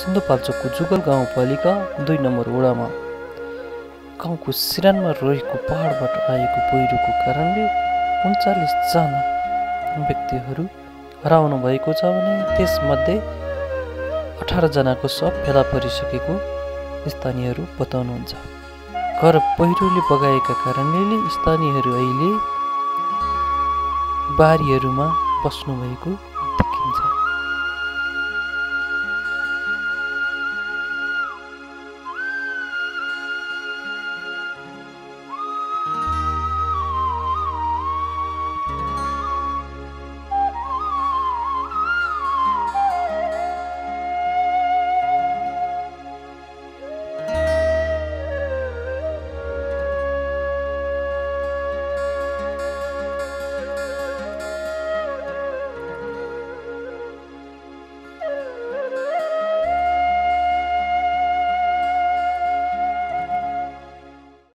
सिन्धुपाल्चोकको जुगल गाउँपालिका 2 नम्बर वडामा गाउँको सिरानमा रहेको पहाडबाट आएको पहिरोको कारणले 39 जना व्यक्तिहरू हराउनु भएको छ भने त्यसमध्ये 18 जनाको शव फेला परिसकेको स्थानीयहरू बताउनुहुन्छ। घर पहिरोले बगाएका कारणले स्थानीयहरू अहिले बारीहरूमा बस्नु भएको